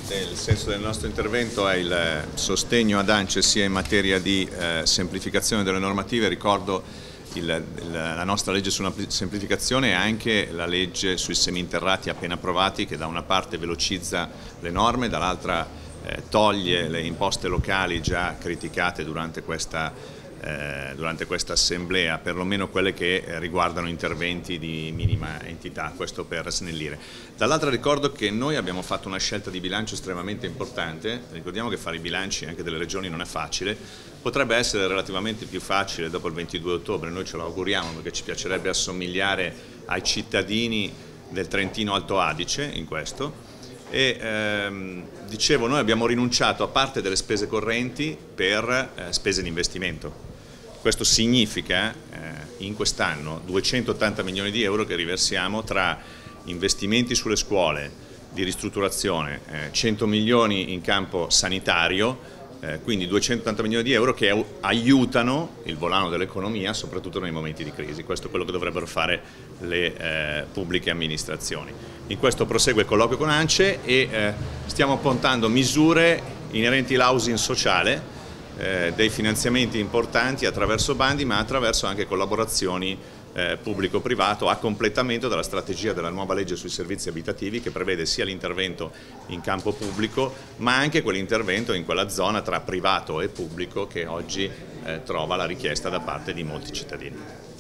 Presidente, il senso del nostro intervento è il sostegno ad ANCE sia in materia di semplificazione delle normative. Ricordo la nostra legge sulla semplificazione e anche la legge sui seminterrati appena approvati, che da una parte velocizza le norme, dall'altra toglie le imposte locali già criticate durante questa assemblea, perlomeno quelle che riguardano interventi di minima entità, questo per snellire. Dall'altra ricordo che noi abbiamo fatto una scelta di bilancio estremamente importante. Ricordiamo che fare i bilanci anche delle regioni non è facile, potrebbe essere relativamente più facile dopo il 22 ottobre, noi ce lo auguriamo perché ci piacerebbe assomigliare ai cittadini del Trentino Alto Adige in questo. Dicevo, noi abbiamo rinunciato a parte delle spese correnti per spese di investimento. Questo significa in quest'anno 280 milioni di euro che riversiamo tra investimenti sulle scuole, di ristrutturazione, 100 milioni in campo sanitario, quindi 280 milioni di euro che aiutano il volano dell'economia soprattutto nei momenti di crisi. Questo è quello che dovrebbero fare le pubbliche amministrazioni. In questo prosegue il colloquio con ANCE e stiamo approntando misure inerenti all'housing sociale, dei finanziamenti importanti attraverso bandi ma attraverso anche collaborazioni pubblico-privato a completamento della strategia della nuova legge sui servizi abitativi, che prevede sia l'intervento in campo pubblico ma anche quell'intervento in quella zona tra privato e pubblico che oggi trova la richiesta da parte di molti cittadini.